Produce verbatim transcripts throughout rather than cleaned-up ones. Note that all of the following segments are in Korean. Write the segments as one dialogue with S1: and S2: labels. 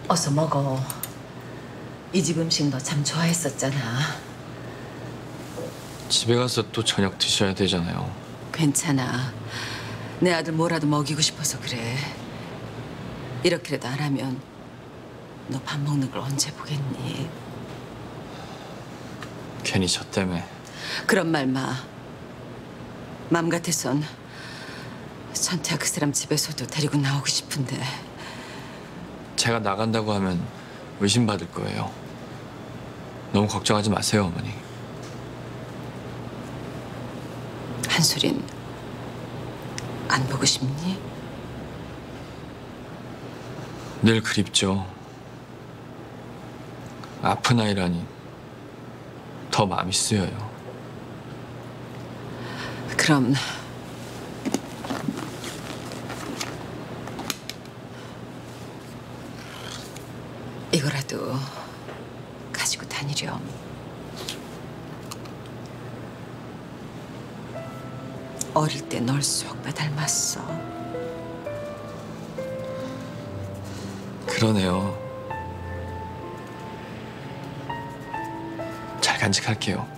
S1: 어서 먹어. 이 집 음식 너 참 좋아했었잖아.
S2: 집에 가서 또 저녁 드셔야 되잖아요.
S1: 괜찮아. 내 아들 뭐라도 먹이고 싶어서 그래. 이렇게라도 안 하면 너 밥 먹는 걸 언제 보겠니?
S2: 괜히 저 때문에.
S1: 그런 말 마. 맘 같아선 전태야 그 사람 집에서도 데리고 나오고 싶은데.
S2: 제가 나간다고 하면 의심받을 거예요. 너무 걱정하지 마세요, 어머니.
S1: 한솔인 안 보고 싶니?
S2: 늘 그립죠. 아픈 아이라니 더 마음이 쓰여요.
S1: 그럼 이거라도 가지고 다니렴. 어릴 때 널 쏙 빼닮았어.
S2: 그러네요. 잘 간직할게요.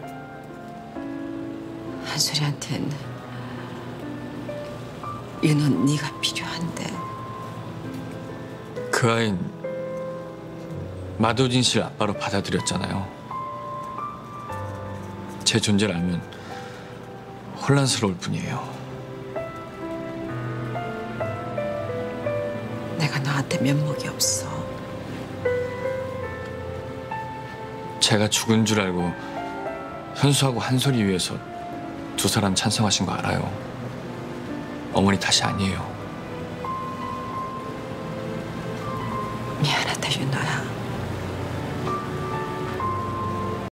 S1: 한솔이한텐 윤호는 네가 필요한데.
S2: 그 아이는 마도진 씨를 아빠로 받아들였잖아요. 제 존재를 알면 혼란스러울 뿐이에요.
S1: 내가 너한테 면목이 없어.
S2: 제가 죽은 줄 알고 현수하고 한솔이 위해서 두 사람 찬성하신 거 알아요. 어머니 탓이 아니에요.
S1: 미안하다 윤호야.